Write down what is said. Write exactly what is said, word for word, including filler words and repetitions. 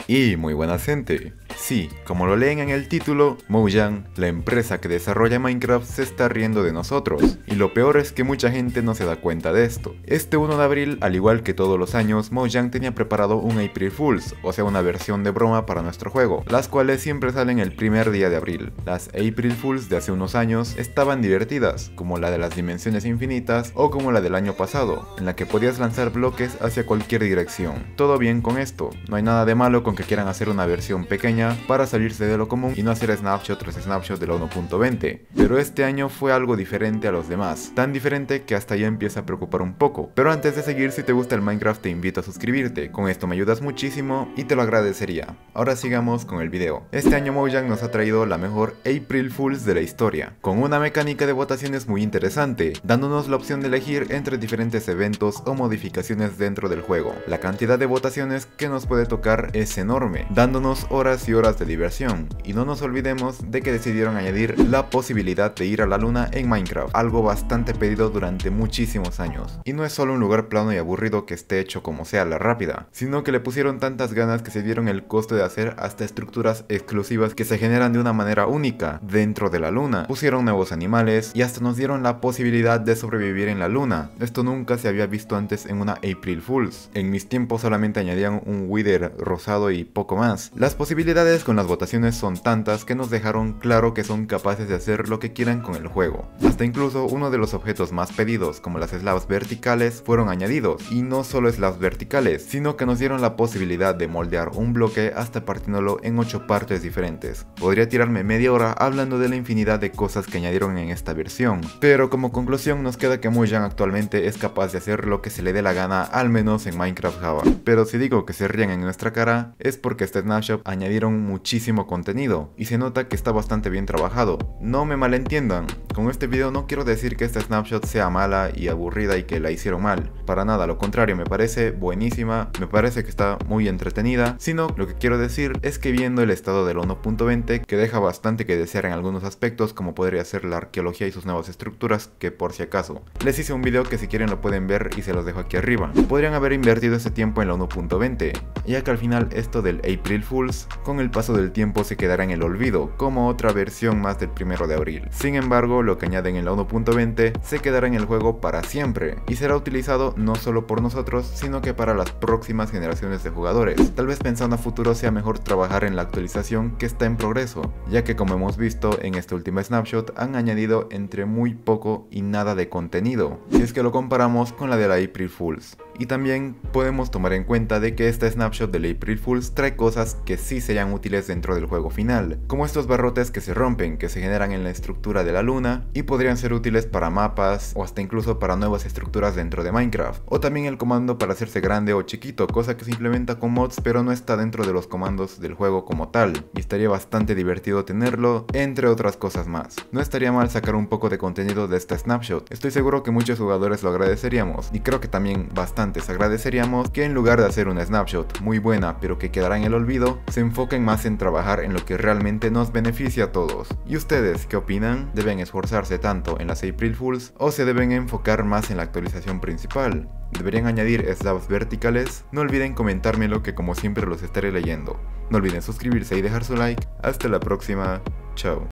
Y muy buena gente. Sí, como lo leen en el título, Mojang, la empresa que desarrolla Minecraft, se está riendo de nosotros. Y lo peor es que mucha gente no se da cuenta de esto. Este uno de abril, al igual que todos los años, Mojang tenía preparado un April Fools, o sea una versión de broma para nuestro juego, las cuales siempre salen el primer día de abril. Las April Fools de hace unos años estaban divertidas, como la de las dimensiones infinitas o como la del año pasado, en la que podías lanzar bloques hacia cualquier dirección. Todo bien con esto, no hay nada de malo con que quieran hacer una versión pequeña para salirse de lo común y no hacer snapshot tras snapshot de la uno punto veinte, pero este año fue algo diferente a los demás, tan diferente que hasta ya empieza a preocupar un poco. Pero antes de seguir, si te gusta el Minecraft te invito a suscribirte, con esto me ayudas muchísimo y te lo agradecería. Ahora sigamos con el video. Este año Mojang nos ha traído la mejor April Fools de la historia, con una mecánica de votaciones muy interesante, dándonos la opción de elegir entre diferentes eventos o modificaciones dentro del juego. La cantidad de votaciones que nos puede tocar es enorme, dándonos horas y horas de diversión, y no nos olvidemos de que decidieron añadir la posibilidad de ir a la luna en Minecraft, algo bastante pedido durante muchísimos años. Y no es solo un lugar plano y aburrido que esté hecho como sea la rápida, sino que le pusieron tantas ganas que se dieron el coste de hacer hasta estructuras exclusivas que se generan de una manera única dentro de la luna. Pusieron nuevos animales y hasta nos dieron la posibilidad de sobrevivir en la luna. Esto nunca se había visto antes en una April Fools. En mis tiempos solamente añadían un Wither rosado y poco más. Las posibilidades con las votaciones son tantas que nos dejaron claro que son capaces de hacer lo que quieran con el juego. Hasta incluso uno de los objetos más pedidos, como las slabs verticales, fueron añadidos. Y no solo slabs verticales, sino que nos dieron la posibilidad de moldear un bloque hasta partiéndolo en ocho partes diferentes. Podría tirarme media hora hablando de la infinidad de cosas que añadieron en esta versión, pero como conclusión nos queda que Mojang actualmente es capaz de hacer lo que se le dé la gana, al menos en Minecraft Java. Pero si digo que se ríen en nuestra cara, es porque este snapshot añadieron muchísimo contenido y se nota que está bastante bien trabajado. No me malentiendan, con este video no quiero decir que esta snapshot sea mala y aburrida y que la hicieron mal, para nada, lo contrario, me parece buenísima, me parece que está muy entretenida, sino lo que quiero decir es que viendo el estado del uno punto veinte, que deja bastante que desear en algunos aspectos, como podría ser la arqueología y sus nuevas estructuras, que por si acaso, les hice un video que si quieren lo pueden ver y se los dejo aquí arriba. Podrían haber invertido ese tiempo en la uno punto veinte, ya que al final esto del April Fools, con el paso del tiempo se quedará en el olvido, como otra versión más del primero de abril. Sin embargo, lo que añaden en la uno punto veinte se quedará en el juego para siempre, y será utilizado no solo por nosotros, sino que para las próximas generaciones de jugadores. Tal vez pensando a futuro sea mejor trabajar en la actualización que está en progreso, ya que como hemos visto en este último snapshot han añadido entre muy poco y nada de contenido, si es que lo comparamos con la de la April Fools. Y también podemos tomar en cuenta de que este snapshot del April Fools trae cosas que sí serían útiles dentro del juego final, como estos barrotes que se rompen, que se generan en la estructura de la luna y podrían ser útiles para mapas o hasta incluso para nuevas estructuras dentro de Minecraft, o también el comando para hacerse grande o chiquito, cosa que se implementa con mods pero no está dentro de los comandos del juego como tal, y estaría bastante divertido tenerlo, entre otras cosas más. No estaría mal sacar un poco de contenido de este snapshot, estoy seguro que muchos jugadores lo agradeceríamos, y creo que también bastante agradeceríamos que en lugar de hacer una snapshot muy buena pero que quedará en el olvido, se enfoquen más en trabajar en lo que realmente nos beneficia a todos. ¿Y ustedes qué opinan? ¿Deben esforzarse tanto en las April Fools o se deben enfocar más en la actualización principal? ¿Deberían añadir slabs verticales? No olviden comentármelo, que como siempre los estaré leyendo. No olviden suscribirse y dejar su like. Hasta la próxima. Chao.